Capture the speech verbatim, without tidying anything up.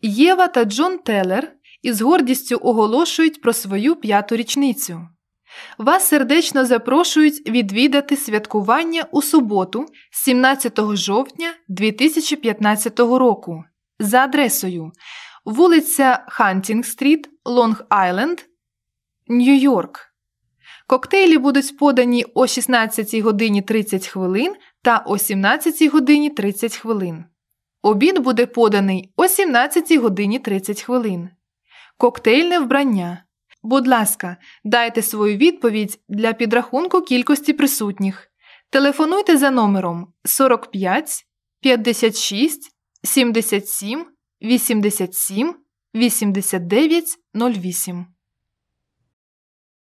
Єва та Джон Теллер із гордістю оголошують про свою п'яту річницю. Вас сердечно запрошують відвідати святкування у суботу, сімнадцятого жовтня дві тисячі п'ятнадцятого року за адресою вулиця Хантінг-стріт, Лонг-Айленд, Нью-Йорк. Коктейлі будуть подані о шістнадцятій годині тридцять хвилин та о сімнадцятій годині тридцять хвилин. Обід буде поданий о сімнадцятій годині тридцять хвилин. Коктейльне вбрання. Будь ласка, дайте свою відповідь для підрахунку кількості присутніх. Телефонуйте за номером сорок п'ять п'ятдесят шість сімдесят сім вісімдесят сім вісімдесят дев'ять нуль вісім.